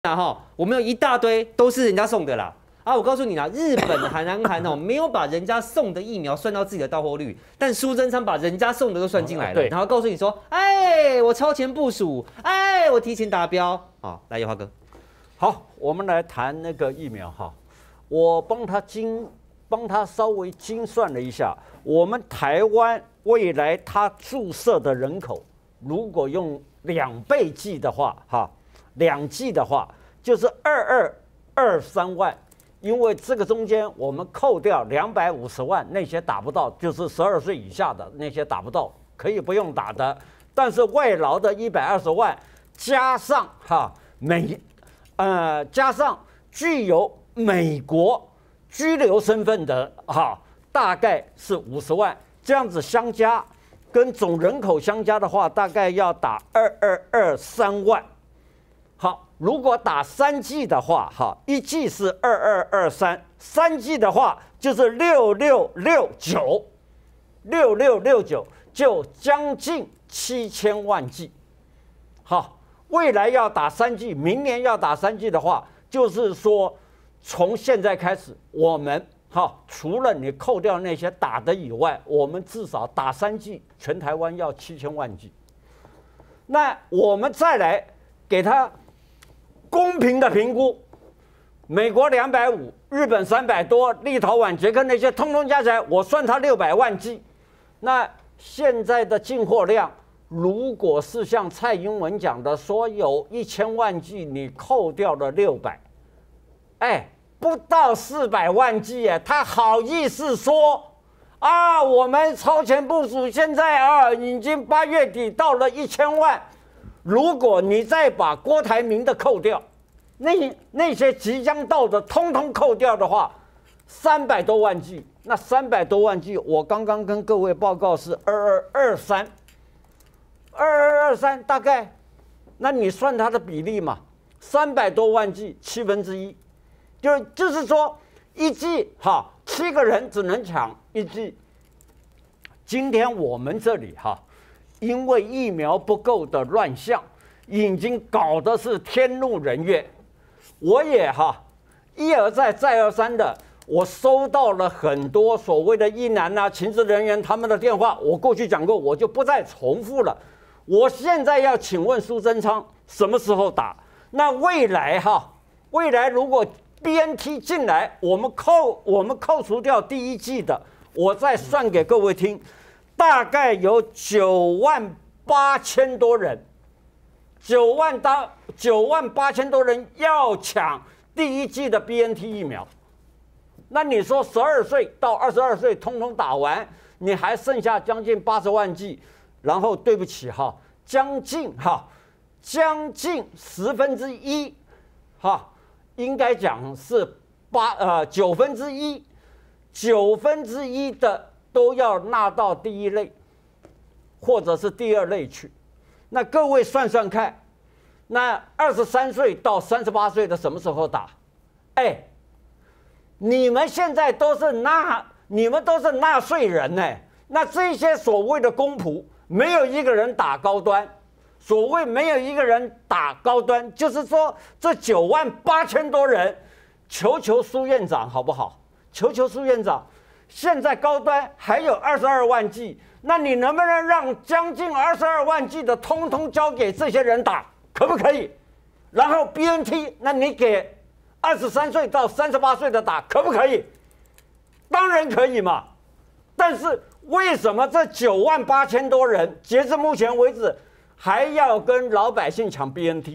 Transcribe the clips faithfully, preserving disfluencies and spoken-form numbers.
啊哈，我们有一大堆都是人家送的啦。啊，我告诉你啦，日本的韩南韩哦，没有把人家送的疫苗算到自己的到货率，但苏贞昌把人家送的都算进来了， 对， 然后告诉你说，哎，我超前部署，哎，我提前达标。好，来，叶华哥， 好，我们来谈那个疫苗哈，我帮他精，帮他稍微精算了一下，我们台湾未来他注射的人口，如果用两倍剂的话，哈，两剂的话就是二二二三万。因为这个中间我们扣掉两百五十万那些打不到，就是十二岁以下的那些打不到，可以不用打的。但是外劳的一百二十万，加上哈美，呃加上具有美国居留身份的哈，大概是五十万，这样子相加，跟总人口相加的话，大概要打二二二三万。好。如果打三剂的话，哈，一剂是二二二三，三剂的话就是六六六九，六六六九就将近七千万剂。好，未来要打三剂，明年要打三剂的话，就是说从现在开始，我们哈除了你扣掉那些打的以外，我们至少打三剂，全台湾要七千万剂。那我们再来给他。公平的评估，美国两百五，日本三百多，立陶宛、捷克那些通通加起来，我算它六百万剂。那现在的进货量，如果是像蔡英文讲的，说有一千万剂，你扣掉了六百，哎，不到四百万剂哎，他好意思说啊？我们超前部署，现在啊已经八月底到了一千万。如果你再把郭台铭的扣掉，那那些即将到的通通扣掉的话，三百多万剂，那三百多万剂，我刚刚跟各位报告是二二二三，二二二三大概，那你算它的比例嘛，三百多万剂七分之一，就就是说一剂哈七个人只能抢一剂。今天我们这里哈。因为疫苗不够的乱象，已经搞得是天怒人怨。我也哈一而再再而三的，我收到了很多所谓的医男啊、情治人员他们的电话，我过去讲过，我就不再重复了。我现在要请问苏贞昌什么时候打？那未来哈，未来如果 B N T 进来，我们扣我们扣除掉第一季的，我再算给各位听。大概有九万八千多人，九万到九万八千多人要抢第一剂的 B N T 疫苗。那你说十二岁到二十二岁通通打完，你还剩下将近八十万剂，然后对不起哈，将近哈，将近十分之一，哈，应该讲是八呃九分之一，九分之一的。都要纳到第一类，或者是第二类去。那各位算算看，那二十三岁到三十八岁的什么时候打？哎，你们现在都是纳，你们都是纳税人呢。那这些所谓的公仆，没有一个人打高端。所谓没有一个人打高端，就是说这九万八千多人，求求苏院长好不好？求求苏院长。现在高端还有二十二万剂，那你能不能让将近二十二万剂的通通交给这些人打，可不可以？然后 B N T， 那你给二十三岁到三十八岁的打，可不可以？当然可以嘛。但是为什么这九万八千多人，截至目前为止，还要跟老百姓抢 B N T？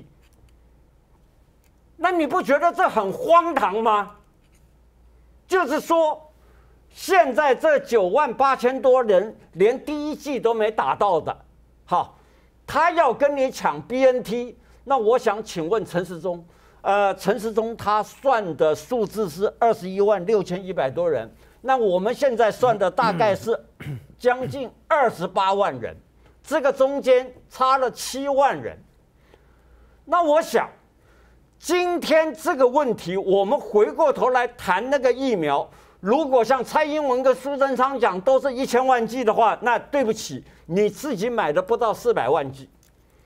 那你不觉得这很荒唐吗？就是说。现在这九万八千多人连第一剂都没打到的，好，他要跟你抢 B N T， 那我想请问陈时中，呃，陈时中他算的数字是二十一万六千一百多人，那我们现在算的大概是将近二十八万人，这个中间差了七万人。那我想，今天这个问题，我们回过头来谈那个疫苗。如果像蔡英文跟苏贞昌讲都是一千万剂的话，那对不起，你自己买的不到四百万剂。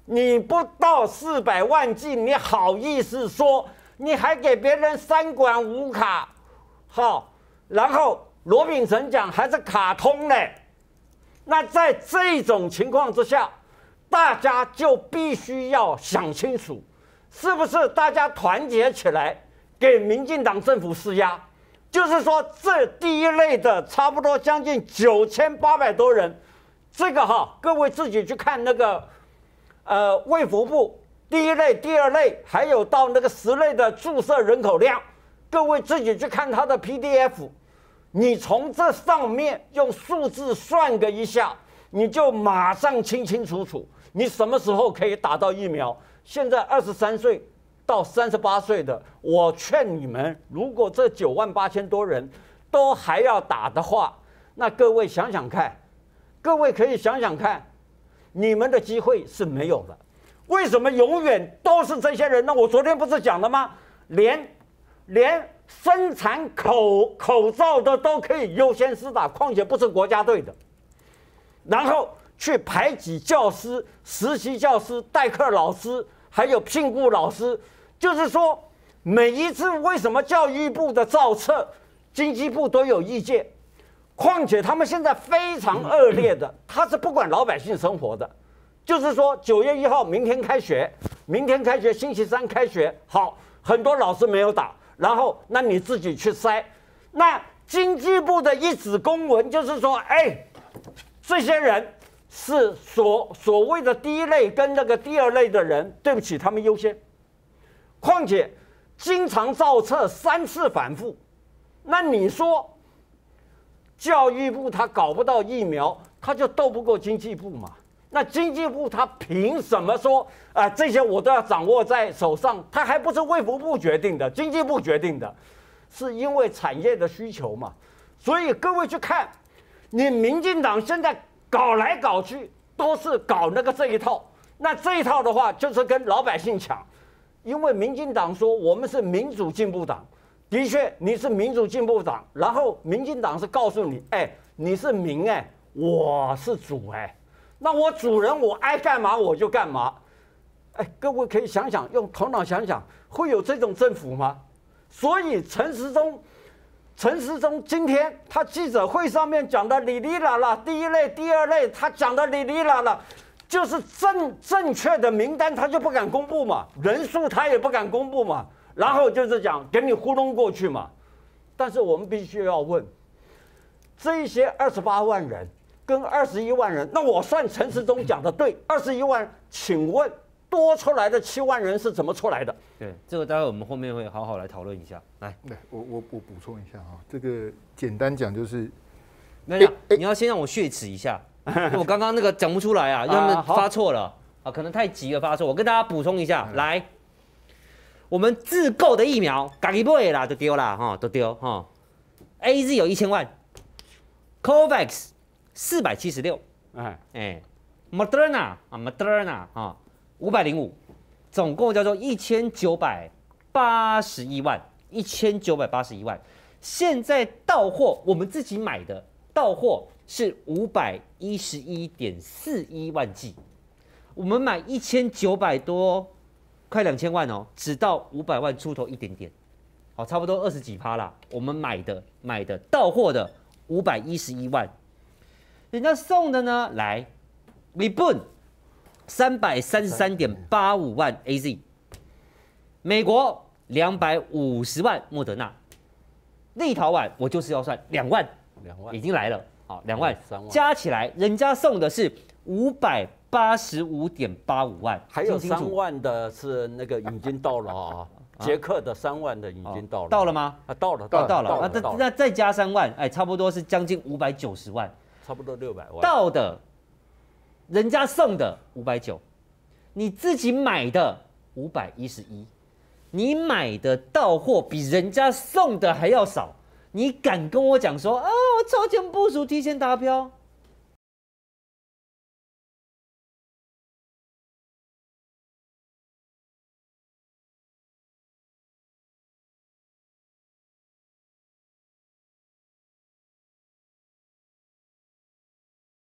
你不到四百万剂，你好意思说？你还给别人三管五卡，好，然后罗秉成讲还是卡通嘞。那在这种情况之下，大家就必须要想清楚，是不是大家团结起来给民进党政府施压？就是说，这第一类的差不多将近九千八百多人，这个哈，各位自己去看那个，呃，卫福部第一类、第二类，还有到那个十类的注射人口量，各位自己去看它的 P D F， 你从这上面用数字算个一下，你就马上清清楚楚，你什么时候可以打到疫苗？现在二十三岁。到三十八岁的，我劝你们，如果这九万八千多人都还要打的话，那各位想想看，各位可以想想看，你们的机会是没有的。为什么永远都是这些人呢？我昨天不是讲了吗？连连生产口口罩的都可以优先施打，况且不是国家队的，然后去排挤教师、实习教师、代课老师，还有聘雇老师。就是说，每一次为什么教育部的造册，经济部都有意见？况且他们现在非常恶劣的，他是不管老百姓生活的。就是说，九月一号明天开学，明天开学，星期三开学，好，很多老师没有打，然后那你自己去筛。那经济部的一纸公文就是说，哎，这些人是所所谓的第一类跟那个第二类的人，对不起，他们优先。况且经常造册三次反复，那你说教育部他搞不到疫苗，他就斗不过经济部嘛？那经济部他凭什么说啊、呃、这些我都要掌握在手上？他还不是卫福部决定的，经济部决定的，是因为产业的需求嘛。所以各位去看，你民进党现在搞来搞去都是搞那个这一套，那这一套的话就是跟老百姓抢。因为民进党说我们是民主进步党，的确你是民主进步党，然后民进党是告诉你，哎，你是民哎，我是主哎，那我主人我爱干嘛我就干嘛，哎，各位可以想想，用头脑想想，会有这种政府吗？所以陈时中，陈时中今天他记者会上面讲的哩哩啦啦，第一类、第二类，他讲的哩哩啦啦。就是正正确的名单，他就不敢公布嘛，人数他也不敢公布嘛，然后就是讲给你糊弄过去嘛。但是我们必须要问，这些二十八万人跟二十一万人，那我算陈时中讲的对，二十一万，请问多出来的七万人是怎么出来的？ 对，这个待会我们后面会好好来讨论一下。来， 对我我我补充一下哈，这个简单讲就是， 那你你要先让我血耻一下。我刚刚那个讲不出来啊，因为他们发错了啊，可能太急了发错。我跟大家补充一下，来，我们自购的疫苗，自己买啦，都丢啦，哈，都丢哈。A Z 有一千万 ，COVAX 四百七十六，哎哎 ，Moderna 啊 ，Moderna 啊，五百零五，总共叫做一千九百八十一万，一千九百八十一万。现在到货我们自己买的到货。是五百一十一点四一万剂，我们买一千九百多，快两千万哦，只到五百万出头一点点，好，差不多二十几趴啦。我们买的买的到货的五百一十一万，人家送的呢，来，日本三百三十三点八五万 A Z， 美国两百五十万莫德纳，立陶宛我就是要算两万， 两万已经来了。好，两万三万加起来，人家送的是五百八十五点八五万， 还有三万的是那个已经到了啊，捷克的三万的已经到了， 到了吗？ 啊，到了， 到到了，啊，那那再加三万，哎，差不多是将近五百九十万， 差不多六百万。 到的，人家送的五百九，你自己买的五百一十一，你买的到货比人家送的还要少。你敢跟我讲说啊，我超前部署提前达标？